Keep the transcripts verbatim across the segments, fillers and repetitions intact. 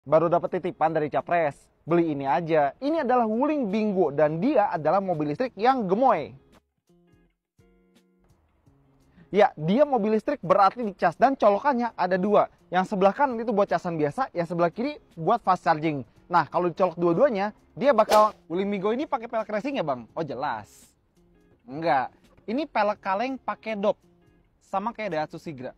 Baru dapat titipan dari Capres. Beli ini aja. Ini adalah Wuling Bingo dan dia adalah mobil listrik yang gemoy. Ya, dia mobil listrik berarti dicas dan colokannya ada dua. Yang sebelah kanan itu buat casan biasa, yang sebelah kiri buat fast charging. Nah, kalau dicolok dua-duanya, dia bakal... Wuling Bingo ini pakai pelek racing ya, Bang? Oh, jelas. Enggak. Ini pelek kaleng pakai dop. Sama kayak Daihatsu Sigra.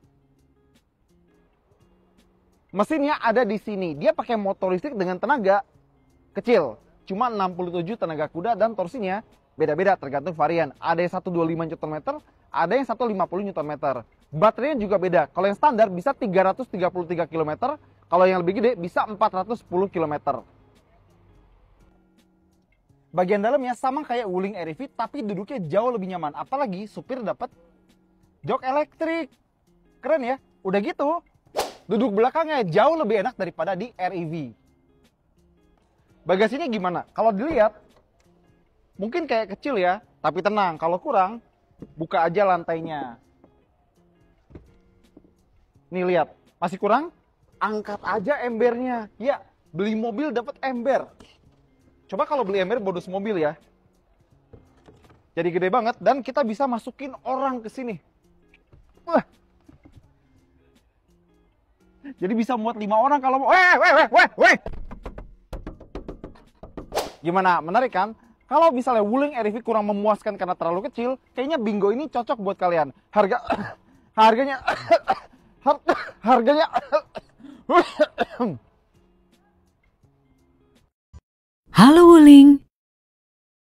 Mesinnya ada di sini. Dia pakai motor listrik dengan tenaga kecil. Cuma enam puluh tujuh tenaga kuda dan torsinya beda-beda tergantung varian. Ada yang seratus dua puluh lima Newton meter, ada yang seratus lima puluh Newton meter. Baterainya juga beda. Kalau yang standar bisa tiga ratus tiga puluh tiga kilometer, kalau yang lebih gede bisa empat ratus sepuluh kilometer. Bagian dalamnya sama kayak Wuling R E V tapi duduknya jauh lebih nyaman. Apalagi supir dapat jok elektrik. Keren ya? Udah gitu, duduk belakangnya jauh lebih enak daripada di R E V. Bagasinya gimana? Kalau dilihat, mungkin kayak kecil ya, tapi tenang. Kalau kurang, buka aja lantainya. Nih lihat, masih kurang? Angkat aja embernya. Ya, beli mobil dapat ember. Coba kalau beli ember bonus mobil ya. Jadi gede banget dan kita bisa masukin orang ke sini. Wah. Jadi bisa muat lima orang kalau mau. Weh, weh, weh, weh, weh. Gimana? Menarik kan? Kalau misalnya Wuling R E V kurang memuaskan karena terlalu kecil, kayaknya Bingo ini cocok buat kalian. Harga harganya harganya Halo Wuling.